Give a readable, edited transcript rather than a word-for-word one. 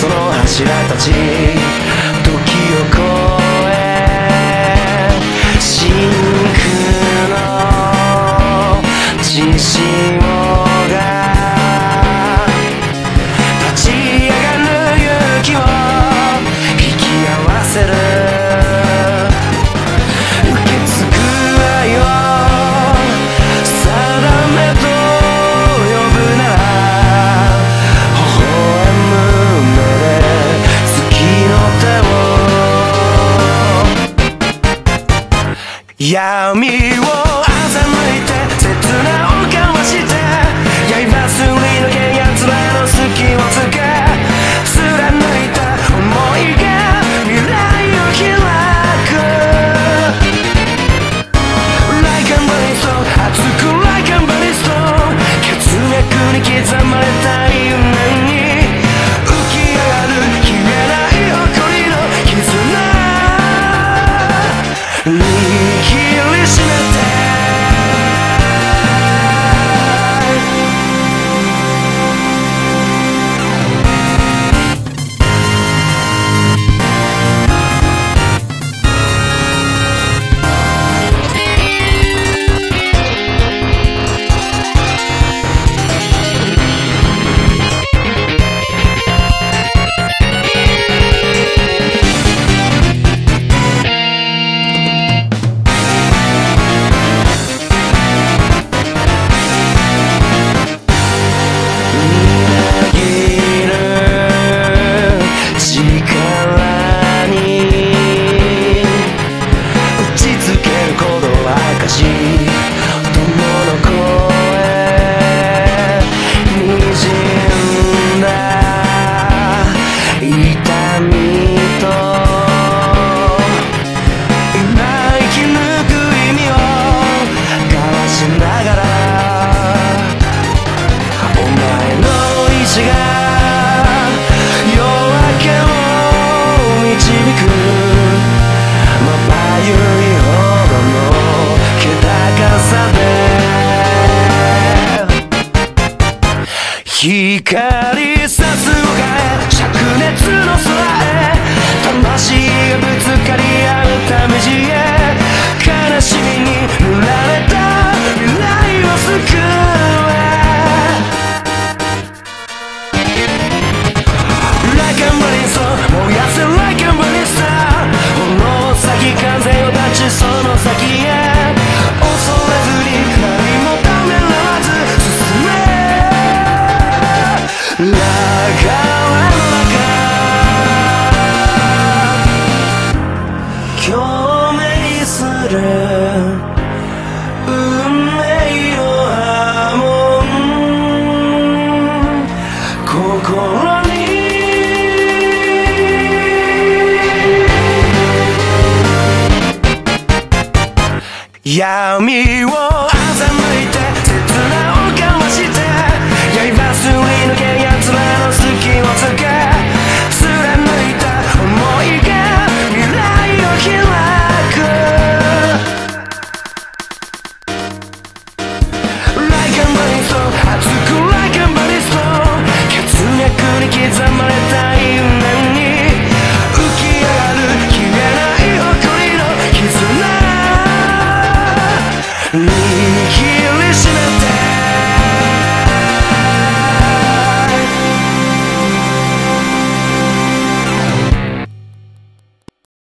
その柱たち時を超え真空の血潮が立ち上がる勇気を引き合わせる受け継ぐ愛を定めと呼ぶなら微笑む目で月の手を闇を欺いて切なを交わして刃すり抜け奴らの隙をつけ貫いた想いが未来を開く Like a brimstone 熱く Like a brimstone 血脈に刻まれた因縁に浮き上がる消えない誇りの絆握りしめて光さすを変え灼熱の空へ魂がぶつかり合うため地へ悲しみに塗られた未来を救え Like a brimstone 燃やせ Like a brimstone 炎を咲き風を断ちその先へ恐れずに何もためらわず進め流れの中共鳴する運命の波紋心に闇を